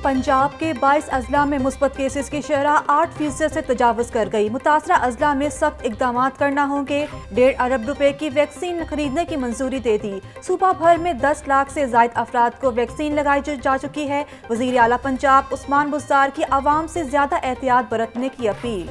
पंजाब के 22 अजला में मुस्बत केसेस की शरह 8% से तजावज़ कर गई। मुतासरा अजला में सख्त इकदाम करना होंगे। 1.5 अरब रुपए की वैक्सीन खरीदने की मंजूरी दे दी। सूबा भर में 10 लाख से जायद अफराद को वैक्सीन लगाई जा चुकी है। वज़ीर आला पंजाब उस्मान बुज़दार की आवाम से ज्यादा एहतियात बरतने की अपील।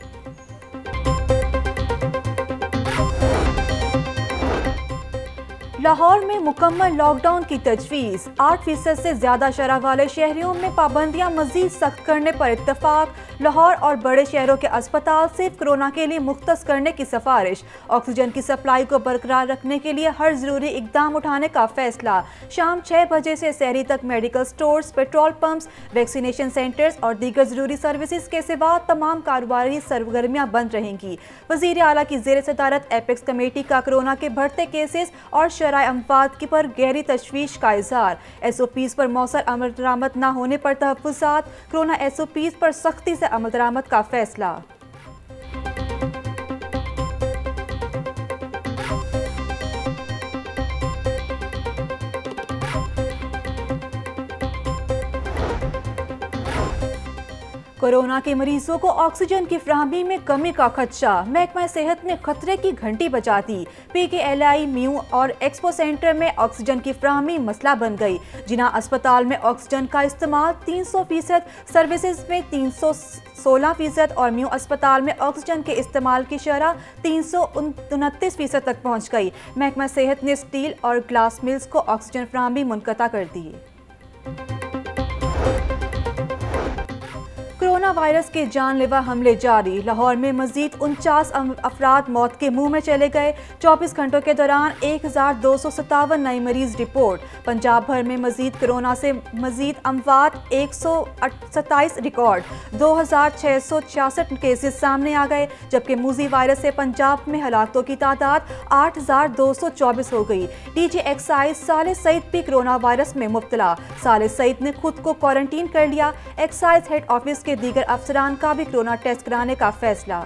लाहौर में मुकम्मल लॉकडाउन की तजवीज़। 8% से ज्यादा शरह वाले शहरों में पाबंदियां मजीद सख्त करने पर इत्तफाक। लाहौर और बड़े शहरों के अस्पताल सिर्फ कोरोना के लिए मुख्तस करने की सिफारिश। ऑक्सीजन की सप्लाई को बरकरार रखने के लिए हर जरूरी इकदाम उठाने का फैसला। शाम 6 बजे से सहरी तक medical stores, petrol pumps, vaccination centres और दीगर जरूरी सर्विसेज के सिवा तमाम कारोबारी सरगर्मियां बंद रहेंगी। वज़ीर आला की ज़ेर सदारत एपेक्स कमेटी का कोरोना के बढ़ते केसेस और शराय अमवात की पर गहरी तशवीश का इजहार। SOPs पर मौसर अमल दरामद न होने पर तहफ़्फ़ुज़ात। कोरोना SOPs पर सख्ती से अमल दरामद का फैसला। कोरोना के मरीजों को ऑक्सीजन की फ्राहमी में कमी का खदशा। महकमा सेहत ने खतरे की घंटी बजा दी। PKLI, म्यू और एक्सपो सेंटर में ऑक्सीजन की फ्राहमी मसला बन गई। जिना अस्पताल में ऑक्सीजन का इस्तेमाल 300%, सर्विसेज में 316% और म्यू अस्पताल में ऑक्सीजन के इस्तेमाल की शरह 329% तक पहुँच गई। महकमा सेहत ने स्टील और ग्लास मिल्स को ऑक्सीजन फ्राहमी मुनक़ता कर दी। कोरोना वायरस के जानलेवा हमले जारी। लाहौर में मजीद 49 अफराद मौत के मुंह में चले गए। 24 घंटों के दौरान 1257 नए मरीज रिपोर्ट। पंजाब भर में मजीद कोरोना से मजीद अमवात 127 रिकॉर्ड। 2666 केसेस सामने आ गए, जबकि मूजी वायरस से पंजाब में हलाकतों की तादाद 8224 हो गई। DJ एक्साइज साले सईद भी कोरोना वायरस में मुब्तला। साले सईद ने खुद को क्वारंटीन कर लिया। एक्साइज हेड ऑफिस के दीगर अफसरान का भी कोरोना टेस्ट कराने का फैसला।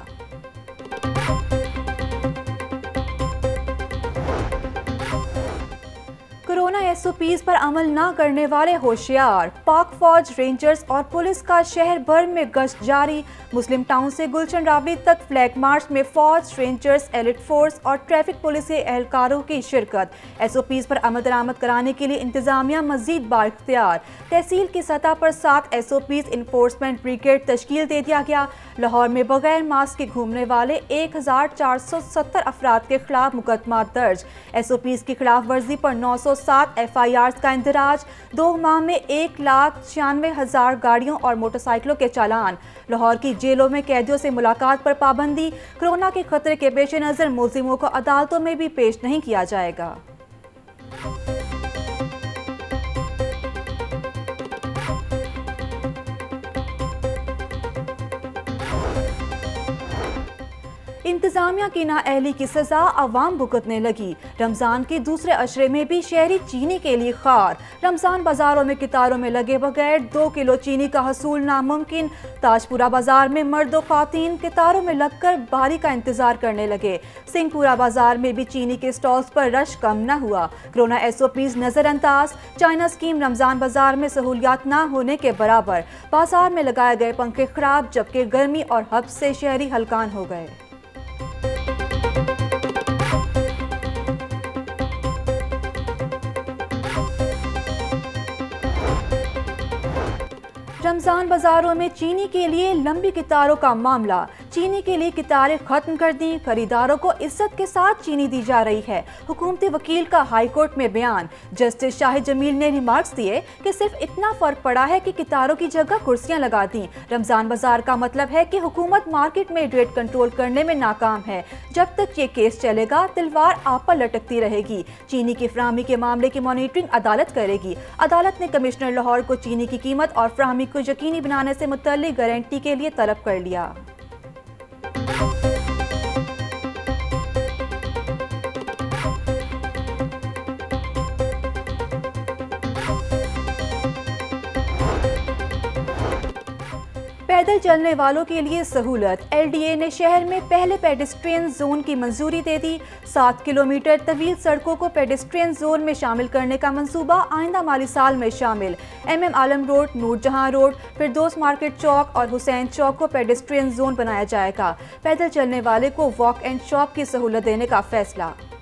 कोरोना SOPs पर अमल न करने वाले होशियार। पाक फौज, रेंजर्स और पुलिस का शहर भर में गश्त जारी। मुस्लिम टाउन से गुलशन रावी तक फ्लैग मार्च में फौज, रेंजर्स, एलिट फोर्स और ट्रैफिक पुलिस के एहलकारों की शिरकत। SOPs पर अमल दरामद कराने के लिए इंतजामिया मजीद बाइख्तियार। तहसील की सतह पर 7 SOPs इन्फोर्समेंट ब्रिगेड तश्कील दे दिया गया। लाहौर में बगैर मास्क के घूमने वाले 1470 अफराद के खिलाफ मुकदमा दर्ज। SOPs की खिलाफ वर्जी पर 907 FIRs का इंदराज। 2 माह में 1,96,000 गाड़ियों और मोटरसाइकिलों के चालान। लाहौर की जेलों में कैदियों से मुलाकात पर पाबंदी। कोरोना के खतरे के पेश नज़र मुलजिमों को अदालतों में भी पेश नहीं किया जाएगा। इंतजामिया की नाअहली की सजा अवाम भुगतने लगी। रमजान के दूसरे अशरे में भी शहरी चीनी के लिए खार। रमजान बाजारों में कितारों में लगे बगैर 2 किलो चीनी का हसूल नामुमकिन। ताजपुरा बाजार में मर्द व खातीन कितारों में लगकर बारी का इंतजार करने लगे। सिंहपुरा बाजार में भी चीनी के स्टॉल्स पर रश कम न हुआ। कोरोना SOPs नजरअंदाज। चाइना स्कीम रमजान बाजार में सहूलियात न होने के बराबर। बाजार में लगाए गए पंखे खराब, जबकि गर्मी और हब्स से शहरी हलकान हो गए। रमजान बाजारों में चीनी के लिए लंबी कितारों का मामला। चीनी के लिए कितारें खत्म कर दी। खरीदारों को इज्जत के साथ चीनी दी जा रही है। हुकूमती वकील का हाई कोर्ट में बयान। जस्टिस शाहिद जमील ने रिमार्क्स दिए कि सिर्फ इतना फर्क पड़ा है कि कितारों की जगह कुर्सियां लगा दी। रमजान बाजार का मतलब है कि हुकूमत मार्केट में रेट कंट्रोल करने में नाकाम है। जब तक ये केस चलेगा तलवार आप पर लटकती रहेगी। चीनी की फ्राहमी के मामले की मॉनिटरिंग अदालत करेगी। अदालत ने कमिश्नर लाहौर को चीनी की कीमत और फ्राहमी को यकीनी बनाने से मुतल्लिक गारंटी के लिए तलब कर लिया। पैदल चलने वालों के लिए सहूलत। LDA ने शहर में पहले पेडेस्ट्रियन जोन की मंजूरी दे दी। 7 किलोमीटर तवील सड़कों को पेडेस्ट्रियन जोन में शामिल करने का मंसूबा आइंदा माली साल में शामिल। MM Alam road, Noorjahan road, Firdous market चौक और हुसैन चौक को पेडेस्ट्रियन जोन बनाया जाएगा। पैदल चलने वाले को वॉक एंड शॉप की सहूलत देने का फैसला।